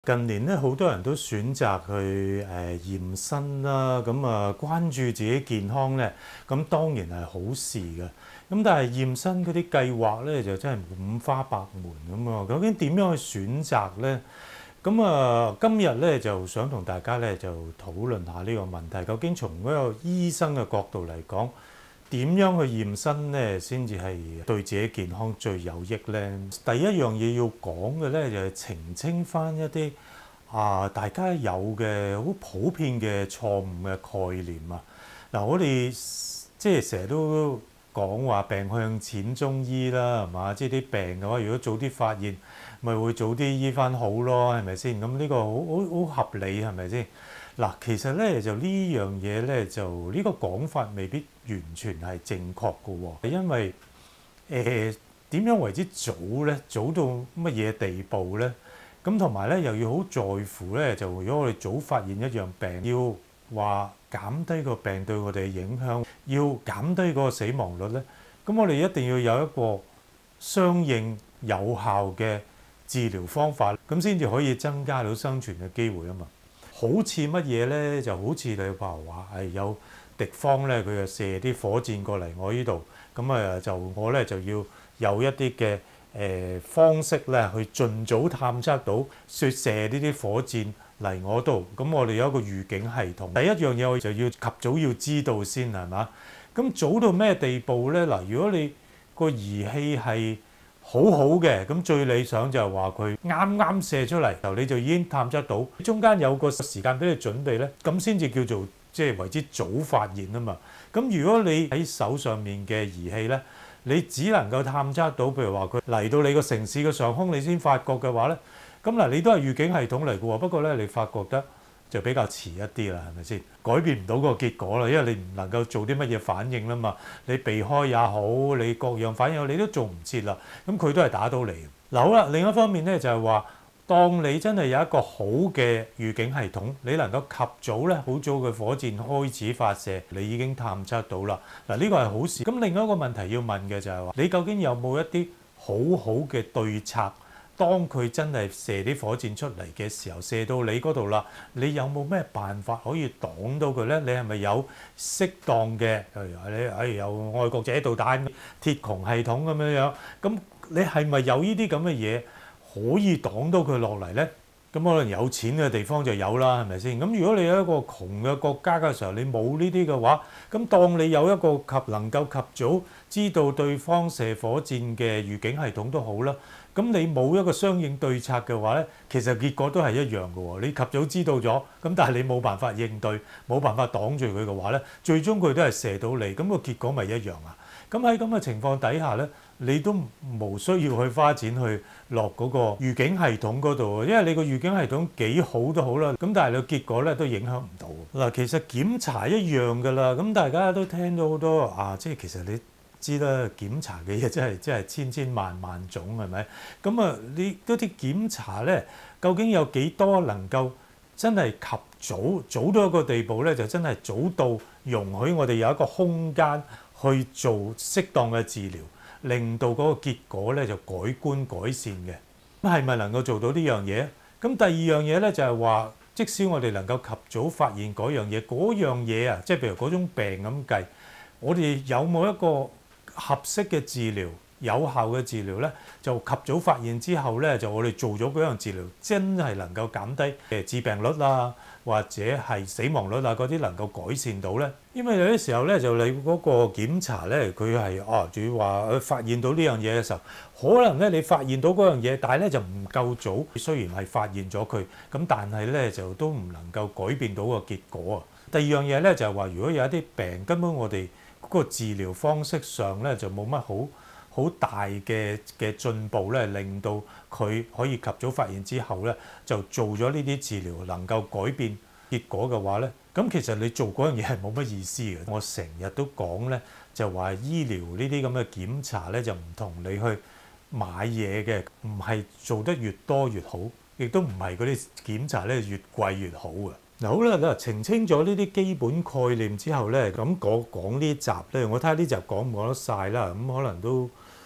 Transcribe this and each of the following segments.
近年咧，好多人都選擇去驗身啦，咁關注自己健康咧，咁當然係好事嘅。咁但係驗身嗰啲計劃咧，就真係五花八門咁啊！究竟點樣去選擇咧？咁今日咧就想同大家咧就討論下呢個問題。究竟從嗰個醫生嘅角度嚟講，點樣去驗身咧，先至係對自己健康最有益咧？第一樣嘢要講嘅咧，就係澄清翻一啲大家有嘅好普遍嘅錯誤嘅概念啊！嗱，我哋即係成日都講話病向淺中醫啦，係嘛？即係啲病嘅話，如果早啲發現，咪會早啲醫翻好咯，係咪先？咁呢個好合理，係咪先？嗱，其實咧就呢樣嘢咧，就呢個講法未必完全係正確嘅喎，因為點樣為之早咧？早到乜嘢地步咧？咁同埋咧又要好在乎咧，就如果我哋早發現一樣病，要話減低個病對我哋嘅影響，要減低嗰個死亡率咧，咁我哋一定要有一個相應有效嘅治療方法，咁先至可以增加到生存嘅機會啊嘛。好似乜嘢咧？就好似你話係有敵方咧，佢就射啲火箭過嚟我呢度，咁我咧就要有一啲嘅方式咧，去盡早探測到射呢啲火箭嚟我度。咁我哋有一個預警系統。第一樣嘢我就要及早要知道先係嘛？咁早到咩地步咧？嗱，如果你個儀器係好好嘅，咁最理想就係話佢啱啱射出嚟，就你就已經探測到，中間有個時間俾你準備咧，咁先至叫做即係為之早發現啊嘛。咁如果你喺手上面嘅儀器咧，你只能夠探測到，譬如話佢嚟到你個城市嘅上空，你先發覺嘅話咧，咁嗱你都係預警系統嚟嘅喎，不過咧你發覺得就比較遲一啲啦，係咪先？改變唔到個結果啦，因為你唔能夠做啲乜嘢反應啦嘛。你避開也好，你各樣反應你都做唔切啦。咁佢都係打到嚟。嗱好啦，另一方面咧就係話，當你真係有一個好嘅預警系統，你能夠及早咧，好早嘅火箭開始發射，你已經探測到啦。嗱，呢個係好事。咁另一個問題要問嘅就係話，你究竟有冇一啲好好嘅對策？當佢真係射啲火箭出嚟嘅時候，射到你嗰度啦，你有冇咩辦法可以擋到佢咧？你係咪有適當嘅，譬如你有愛國者導彈、鐵穹系統咁樣樣？咁你係咪有呢啲咁嘅嘢可以擋到佢落嚟咧？咁可能有錢嘅地方就有啦，係咪先？咁如果你有一個窮嘅國家嘅時候，你冇呢啲嘅話，咁當你有一個能夠及早知道對方射火箭嘅預警系統都好啦。咁你冇一個相應對策嘅話咧，其實結果都係一樣嘅喎。你及早知道咗，咁但係你冇辦法應對，冇辦法擋住佢嘅話咧，最終佢都係射到你，咁個結果咪一樣啊？咁喺咁嘅情況底下咧，你都無需要去花錢去落嗰個預警系統嗰度，因為你個預警系統幾好都好啦，咁但係你個結果咧都影響唔到。嗱，其實檢查一樣㗎啦，咁大家都聽到好多即係其實你知啦，檢查嘅嘢真係千千萬萬種係咪？咁你嗰啲檢查咧，究竟有幾多能夠真係及早到一個地步咧，就真係早到容許我哋有一個空間去做適當嘅治療，令到嗰個結果咧就改觀改善嘅。咁係咪能夠做到呢樣嘢？咁第二樣嘢咧就係話，即使我哋能夠及早發現嗰樣嘢啊，即係譬如嗰種病咁計，我哋有冇一個合適嘅治療、有效嘅治療咧，就及早發現之後咧，就我哋做咗嗰樣治療，真係能夠減低致病率啊，或者係死亡率啊嗰啲能夠改善到咧。因為有啲時候咧，就你嗰個檢查咧，佢係仲要話發現到呢樣嘢嘅時候，可能咧你發現到嗰樣嘢，但係咧就唔夠早。雖然係發現咗佢，咁但係咧就都唔能夠改變到個結果啊。第二樣嘢咧就係話，如果有一啲病根本我哋嗰個治療方式上咧就冇乜好大嘅進步咧，令到佢可以及早發現之後咧，就做咗呢啲治療能夠改變結果嘅話咧，咁其實你做嗰樣嘢係冇乜意思嘅。我成日都講咧，就話醫療呢啲咁嘅檢查咧，就唔同你去買嘢嘅，唔係做得越多越好，亦都唔係嗰啲檢查咧越貴越好嘅。嗱好啦，澄清咗呢啲基本概念之後咧，咁講呢集咧，我睇下呢集講唔講得晒啦。咁可能都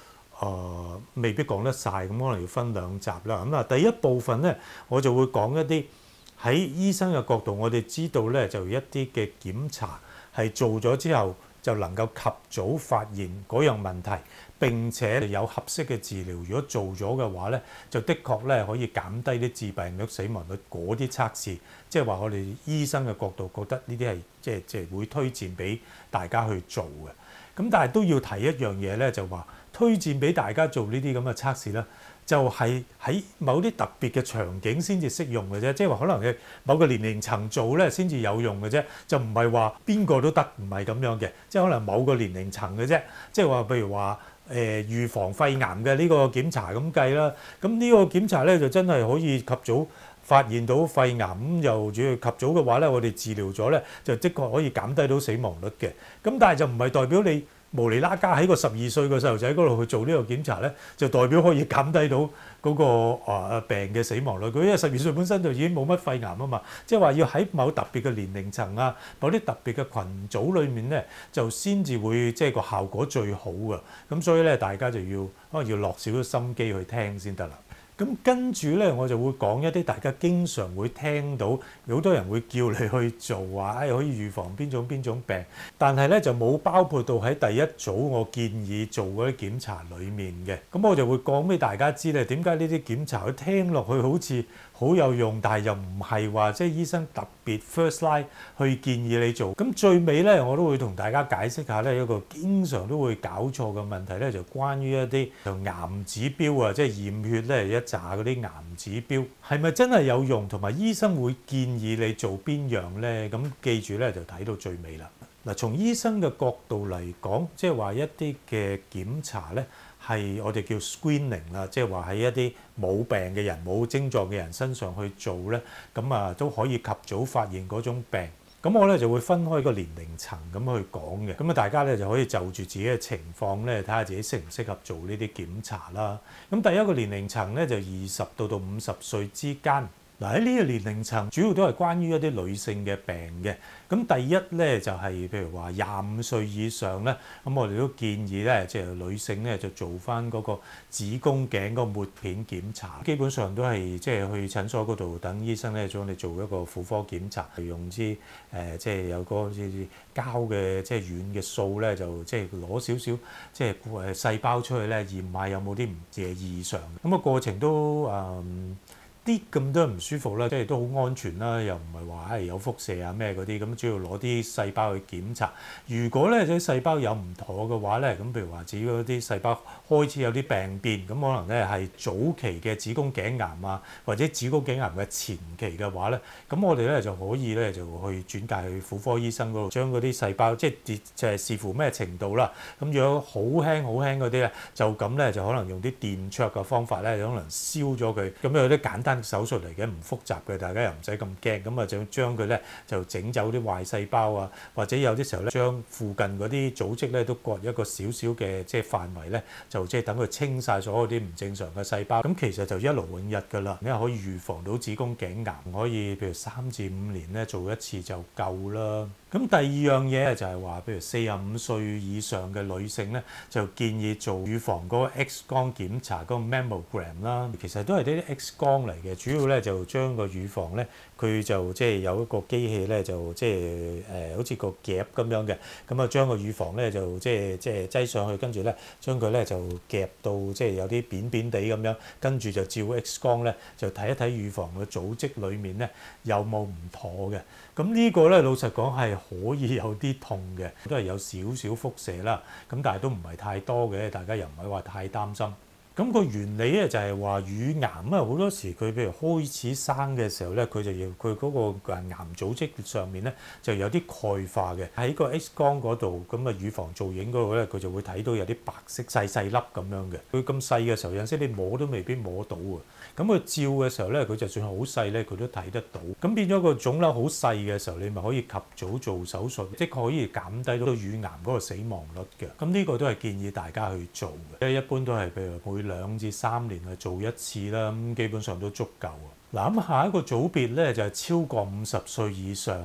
未必講得晒，咁可能要分兩集啦。咁第一部分咧，我就會講一啲喺醫生嘅角度，我哋知道咧就一啲嘅檢查係做咗之後，就能夠及早發現嗰樣問題，並且有合適嘅治療。如果做咗嘅話咧，就的確咧可以減低啲致病率、死亡率嗰啲測試。即係話我哋醫生嘅角度覺得呢啲係即係會推薦俾大家去做嘅。咁但係都要提一樣嘢咧，就話推薦俾大家做呢啲咁嘅測試咧，就係喺某啲特別嘅場景先至適用嘅啫。即係話可能嘅某個年齡層做咧先至有用嘅啫，就唔係話邊個都得，唔係咁樣嘅。即係可能某個年齡層嘅啫。即係話譬如話預防肺癌嘅呢個檢查咁計啦。咁呢個檢查咧就真係可以及早發現到肺癌，咁又主要及早嘅話咧，我哋治療咗咧就的確可以減低到死亡率嘅。咁但係就唔係代表你無厘啦家喺個12歲嘅細路仔嗰度去做呢個檢查咧，就代表可以減低到嗰個病嘅死亡率。佢因為12歲本身就已經冇乜肺癌啊嘛，即係話要喺某特別嘅年齡層啊，某啲特別嘅群組裏面咧，就先至會即係個效果最好嘅。咁所以咧，大家就可能要落少少心機去聽先得啦。咁跟住咧，我就會講一啲大家經常會聽到，好多人會叫你去做話，可以預防邊種病，但係咧就冇包括到喺第一組我建議做嗰啲檢查裡面嘅。咁我就會講俾大家知咧，點解呢啲檢查佢聽落去好似好有用，但係又唔係話即係醫生特別 first line 去建議你做。咁最尾咧，我都會同大家解釋下咧一個經常都會搞錯嘅問題咧，就關於一啲癌指標啊，即係驗血咧一查嗰啲癌指標係咪真係有用，同埋醫生會建議你做邊樣咧？咁記住咧就睇到最尾啦。嗱，從醫生嘅角度嚟講，即係話一啲嘅檢查咧係我哋叫 screening 啦，即係話喺一啲冇病嘅人、冇症狀嘅人身上去做咧，咁都可以及早發現嗰種病。咁我咧就會分開個年齡層咁去講嘅，咁大家咧就可以就住自己嘅情況咧睇下自己適唔適合做呢啲檢查啦。咁第一個年齡層咧就20到50歲之間。嗱，喺呢個年齡層主要都係關於一啲女性嘅病嘅。咁第一咧就係譬如話25歲以上咧，咁我哋都建議咧即係女性咧就做翻嗰個子宮頸嗰個抹片檢查。基本上都係即係去診所嗰度等醫生咧幫你做一個婦科檢查，用支即係有個似膠嘅即係軟嘅掃咧，就即係攞少少即係細胞出去咧驗下有冇啲唔嘅異常。咁個過程都啲咁多唔舒服啦，即係都好安全啦，又唔係話有輻射啊咩嗰啲，咁主要攞啲細胞去檢查。如果咧啲細胞有唔妥嘅話咧，咁譬如話只要啲細胞開始有啲病變，咁可能咧係早期嘅子宮頸癌啊，或者子宮頸癌嘅前期嘅話咧，咁我哋咧就可以咧就去轉介去婦科醫生嗰度，將嗰啲細胞即係視乎咩程度啦。咁如果好輕嗰啲咧，就咁咧就可能用啲電灼嘅方法咧，可能燒咗佢。咁有啲簡單手術嚟嘅，唔複雜嘅，大家又唔使咁驚。咁啊，就將佢咧就整走啲壞細胞啊，或者有啲時候咧將附近嗰啲組織咧都割一個少少嘅即係範圍咧，就即係等佢清晒所有啲唔正常嘅細胞。咁其實就一勞永逸㗎啦，因為可以預防到子宮頸癌，可以譬如3至5年咧做一次就夠啦。咁第二樣嘢就係話，譬如45歲以上嘅女性咧，就建議做預防嗰個 X 光檢查嗰個 mammogram 啦。其實都係啲 X 光嚟嘅，主要咧就將個乳房咧，佢就即係有一個機器咧，就即係好似個夾咁樣嘅，咁啊將個乳房咧就即係擠上去，跟住咧將佢咧就夾到即係有啲扁扁地咁樣，跟住就照 X 光咧就睇一睇乳房嘅組織裡面咧有冇唔妥嘅。咁呢個咧老實講係可以有啲痛嘅，都係有少少輻射啦。咁但係都唔係太多嘅，大家又唔係話太擔心。咁個原理咧就係話乳癌啊，好多時佢譬如開始生嘅時候咧，佢就要佢嗰個癌組織上面咧就有啲鈣化嘅，喺個 X 光嗰度，咁啊乳房造影嗰度咧，佢就會睇到有啲白色細粒咁樣嘅。佢咁細嘅時候，有陣時你摸都未必摸到啊。咁佢照嘅時候咧，佢就算好細咧，佢都睇得到。咁變咗個腫瘤好細嘅時候，你咪可以及早做手術，即係可以減低到乳癌嗰個死亡率嘅。咁呢個都係建議大家去做嘅。一般都係譬如每2至3年去做一次啦，咁基本上都足夠啊。嗱，咁下一個組別咧就係超過50歲以上嘅。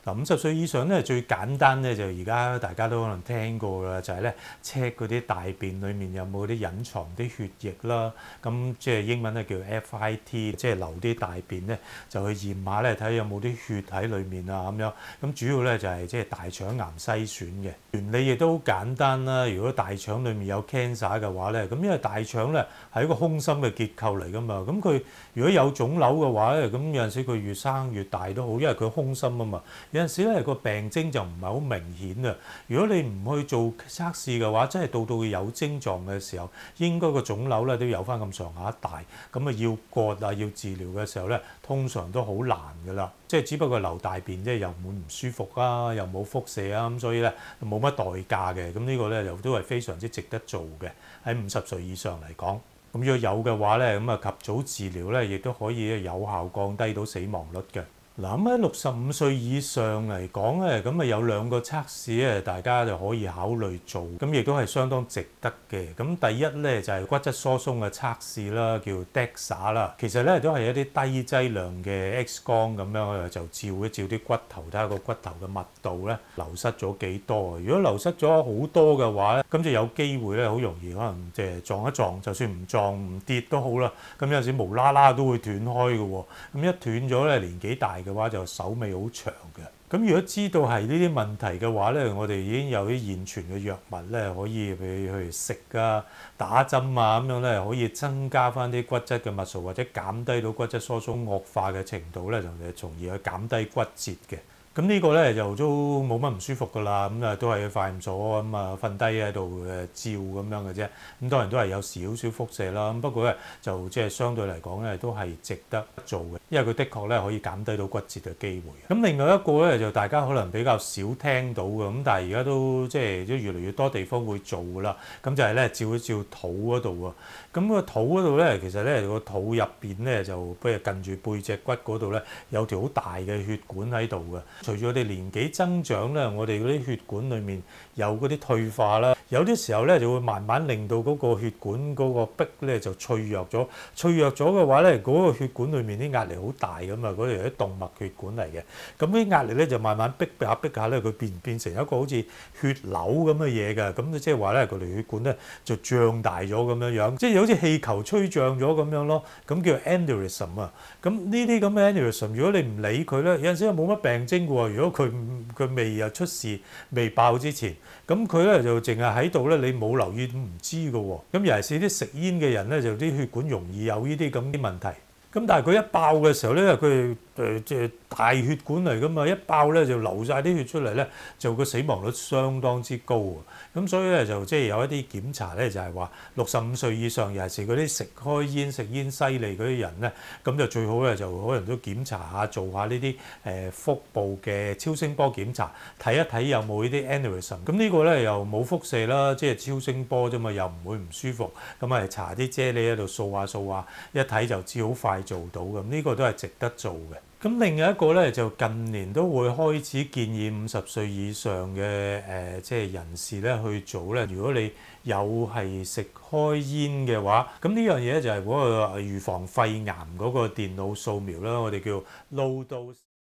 嗱，50歲以上咧最簡單咧就而家大家都可能聽過啦，就係咧 check 嗰啲大便裡面有冇啲隱藏啲血液啦。咁即係英文咧叫 FIT，即係留啲大便咧就去驗下咧，睇下有冇啲血喺裡面啊咁樣。咁主要咧就係即係大腸癌篩選嘅原理亦都好簡單啦。如果大腸裡面有 cancer 嘅話咧，咁因為大腸咧係一個空心嘅結構嚟㗎嘛，咁佢如果有腫瘤嘅話咧，咁有陣時佢越生越大都好，因為佢空心啊嘛。有陣時咧個病徵就唔係好明顯啊！如果你唔去做測試嘅話，真係到佢有症狀嘅時候，應該個腫瘤咧都有翻咁上下大，咁啊要割啊要治療嘅時候咧，通常都好難㗎啦。即係只不過流大便，即係又唔會唔舒服啊，又冇輻射啊，咁所以咧冇乜代價嘅。咁呢個咧又都係非常之值得做嘅。喺50歲以上嚟講，咁如果有嘅話咧，咁啊及早治療咧，亦都可以有效降低到死亡率嘅。嗱，咁喺65歲以上嚟講咧，咁啊有2個測試咧，大家就可以考慮做，咁亦都係相當值得嘅。咁第一咧就係骨質疏鬆嘅測試啦，叫 DEXA 啦。其實咧都係一啲低劑量嘅 X 光咁樣，就照一照啲骨頭，睇下個骨頭嘅密度咧流失咗幾多。如果流失咗好多嘅話咧，咁就有機會咧好容易可能即係撞一撞，就算唔撞唔跌都好啦。咁有陣時無啦啦都會斷開嘅喎。咁一斷咗咧，年紀大嘅話就手尾好長嘅。咁如果知道係呢啲問題嘅話咧，我哋已經有啲現存嘅藥物咧，可以俾佢食啊、打針啊咁樣咧，可以增加翻啲骨質嘅密度，或者減低到骨質疏鬆惡化嘅程度咧，就從而去減低骨折嘅。咁呢個咧就都冇乜唔舒服㗎啦，咁啊都係化驗所咁啊瞓低喺度照咁樣嘅啫。咁當然都係有少少輻射啦，咁不過咧就即係相對嚟講咧都係值得做嘅，因為佢的確咧可以減低到骨折嘅機會。咁另外一個咧就大家可能比較少聽到嘅，咁但係而家都即係都越嚟越多地方會做㗎啦。咁就係咧照一照肚嗰度啊。咁個肚嗰度咧，其實咧個肚入邊咧就譬如近住背脊骨嗰度咧有條好大嘅血管喺度嘅。隨住我哋年紀增長咧，我哋嗰啲血管裡面有嗰啲退化啦，有啲時候咧就會慢慢令到嗰個血管嗰個壁咧就脆弱咗。脆弱咗嘅話咧，嗰個血管裡面啲壓力好大㗎嘛，嗰條係啲動脈血管嚟嘅。咁啲壓力咧就慢慢逼下咧，佢變成一個好似血瘤咁嘅嘢㗎。咁即係話咧，嗰條血管咧就脹大咗咁樣，即係好似氣球吹脹咗咁樣咯。咁叫 aneurysm 啊。咁呢啲咁嘅 aneurysm，如果你唔理佢咧，有陣時又冇乜病徵㗎喎。如果佢未有出事未爆之前，咁佢咧就淨係喺度咧，你冇留意都唔知㗎喎。咁尤其是啲食煙嘅人咧，就啲血管容易有呢啲咁啲問題。咁但係佢一爆嘅時候咧，佢即係大血管嚟㗎嘛，一爆咧就流晒啲血出嚟咧，就個死亡率相當之高啊！咁所以咧就即係有一啲檢查咧，就係話65歲以上，尤其是嗰啲食開煙、食煙犀利嗰啲人咧，咁就最好咧就可能都檢查下，做下呢啲腹部嘅超聲波檢查，睇一睇有冇呢啲 aneurysm。咁呢個咧又冇輻射啦，即係超聲波啫嘛，又唔會唔舒服。咁啊搽啲啫喱喺度掃下，一睇就知好快做到嘅。呢個都係值得做嘅。咁另外一個咧，就近年都會開始建議50歲以上嘅即係人士咧去做咧。如果你有係食開煙嘅話，咁呢樣嘢就係嗰個預防肺癌嗰個電腦掃描啦，我哋叫 low dose。